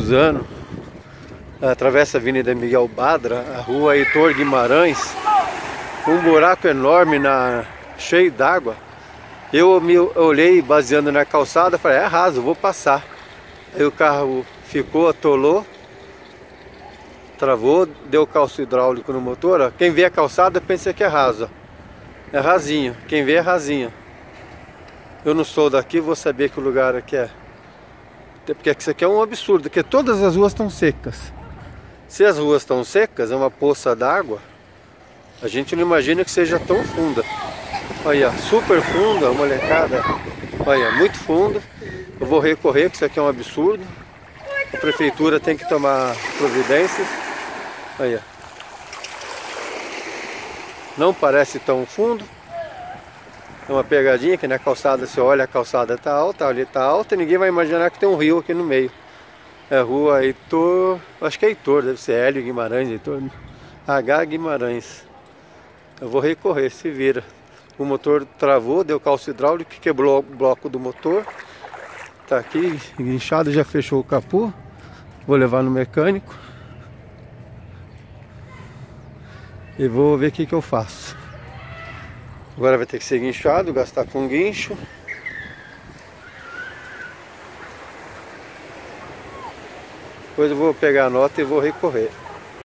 Suzano, atravessa a Avenida Miguel Badra, a rua Heitor Guimarães, um buraco enorme, cheio d'água. Eu me olhei baseando na calçada, falei, é raso, vou passar. Aí o carro ficou, atolou, travou, deu calço hidráulico no motor. Ó. Quem vê a calçada pensa que é raso. É rasinho, quem vê é rasinho. Eu não sou daqui, vou saber que lugar aqui é. Porque isso aqui é um absurdo, porque todas as ruas estão secas. Se as ruas estão secas, é uma poça d'água, a gente não imagina que seja tão funda. Olha, super funda, molecada. Olha, muito fundo. Eu vou recorrer, que isso aqui é um absurdo. A prefeitura tem que tomar providências. Olha. Não parece tão fundo. É uma pegadinha que na calçada, você olha, a calçada está alta, ali está alta, e ninguém vai imaginar que tem um rio aqui no meio. É a rua Heitor, acho que é Heitor, deve ser Hélio Guimarães, Heitor, H. Guimarães. Eu vou recorrer, se vira. O motor travou, deu calço hidráulico, quebrou o bloco do motor. Tá aqui, guinchado, já fechou o capô. Vou levar no mecânico. E vou ver o que eu faço. Agora vai ter que ser guinchado, gastar com guincho. Depois eu vou pegar a nota e vou recorrer.